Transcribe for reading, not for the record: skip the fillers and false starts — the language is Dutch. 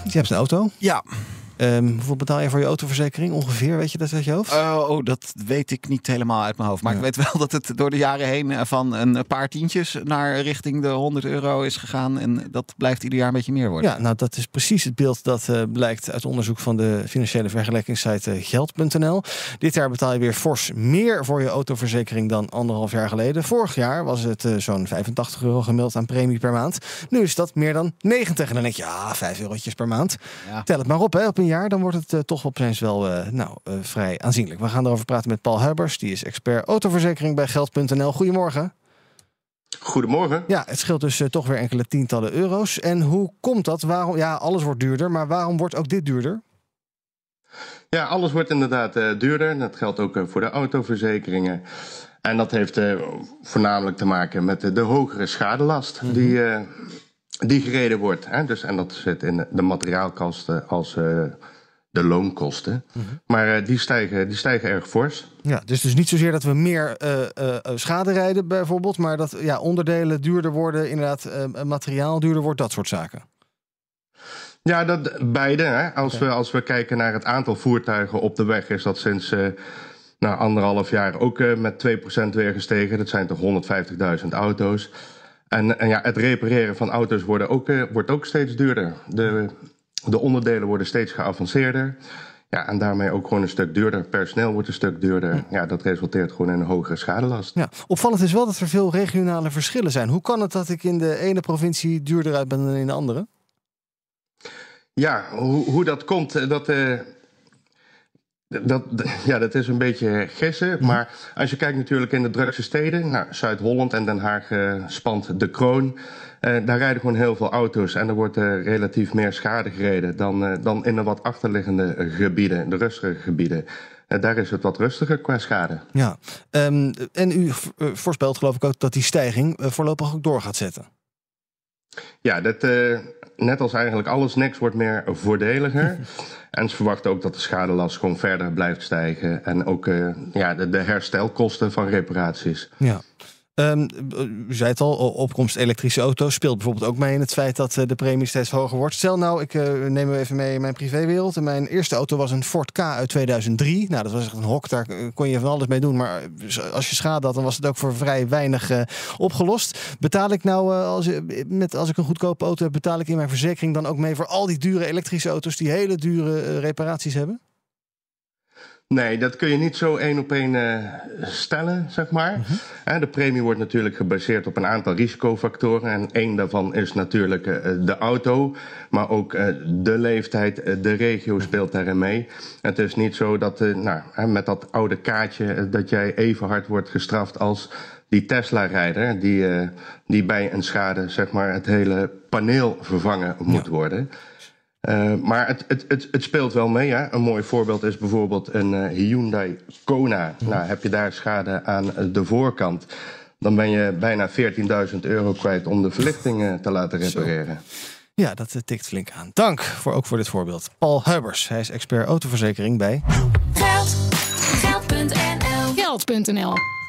je hebt een auto. Ja. Hoeveel betaal je voor je autoverzekering ongeveer? Weet je dat uit je hoofd? Dat weet ik niet helemaal uit mijn hoofd. Maar ik weet wel dat het door de jaren heen van een paar tientjes naar richting de €100 is gegaan. En dat blijft ieder jaar een beetje meer worden. Ja, nou dat is precies het beeld dat blijkt uit onderzoek van de financiële vergelijkingssite Geld.nl. Dit jaar betaal je weer fors meer voor je autoverzekering dan 1,5 jaar geleden. Vorig jaar was het zo'n €85 gemiddeld aan premie per maand. Nu is dat meer dan 90. En dan denk je, €5 per maand. Ja. Tel het maar op, hè, op een jaar. Dan wordt het toch opeens wel vrij aanzienlijk. We gaan erover praten met Paul Huibers. Die is expert autoverzekering bij Geld.nl. Goedemorgen. Goedemorgen. Ja, het scheelt dus toch weer enkele tientallen euro's. En hoe komt dat? Waarom? Ja, alles wordt duurder, maar waarom wordt ook dit duurder? Ja, alles wordt inderdaad duurder. Dat geldt ook voor de autoverzekeringen. En dat heeft voornamelijk te maken met de hogere schadelast die gereden wordt. Hè? Dus, en dat zit in de materiaalkosten als de loonkosten. Maar die stijgen erg fors. Ja, dus niet zozeer dat we meer schade rijden bijvoorbeeld, maar dat onderdelen duurder worden, inderdaad materiaal duurder wordt, dat soort zaken. Ja, dat beide. Hè? Als we kijken naar het aantal voertuigen op de weg, is dat sinds 1,5 jaar ook met 2% weer gestegen. Dat zijn toch 150.000 auto's. En het repareren van auto's wordt ook steeds duurder. De onderdelen worden steeds geavanceerder. Ja, en daarmee ook gewoon een stuk duurder. Personeel wordt een stuk duurder. Ja, dat resulteert gewoon in een hogere schadelast. Ja, opvallend is wel dat er veel regionale verschillen zijn. Hoe kan het dat ik in de ene provincie duurder uit ben dan in de andere? Ja, hoe dat komt, dat is een beetje gissen. Maar als je kijkt natuurlijk in de drukste steden, Zuid-Holland en Den Haag spant de kroon. Daar rijden gewoon heel veel auto's en er wordt relatief meer schade gereden dan in de wat achterliggende gebieden, de rustige gebieden. Daar is het wat rustiger qua schade. Ja, en u voorspelt geloof ik ook dat die stijging voorlopig ook door gaat zetten. Ja, net als eigenlijk alles, niks wordt meer voordeliger. En ze verwachten ook dat de schadelast gewoon verder blijft stijgen. En ook de herstelkosten van reparaties. Ja. U zei het al, opkomst elektrische auto's speelt bijvoorbeeld ook mee in het feit dat de premie steeds hoger wordt. Stel nou, ik neem u even mee in mijn privéwereld. En mijn eerste auto was een Ford K uit 2003. Nou, dat was echt een hok, daar kon je van alles mee doen. Maar als je schade had, dan was het ook voor vrij weinig opgelost. Betaal ik nou, als ik een goedkope auto heb, betaal ik in mijn verzekering dan ook mee voor al die dure elektrische auto's die hele dure reparaties hebben? Nee, dat kun je niet zo één op één stellen, zeg maar. De premie wordt natuurlijk gebaseerd op een aantal risicofactoren. En één daarvan is natuurlijk de auto. Maar ook de leeftijd, de regio speelt daarin mee. Het is niet zo dat met dat oude kaartje dat jij even hard wordt gestraft als die Tesla-rijder. Die bij een schade, zeg maar, het hele paneel vervangen moet worden. Maar het speelt wel mee. Hè? Een mooi voorbeeld is bijvoorbeeld een Hyundai Kona. Nou, heb je daar schade aan de voorkant, dan ben je bijna €14.000 kwijt om de verlichting te laten repareren. Ja, dat tikt flink aan. Dank ook voor dit voorbeeld. Paul Huibers, hij is expert autoverzekering bij Geld.nl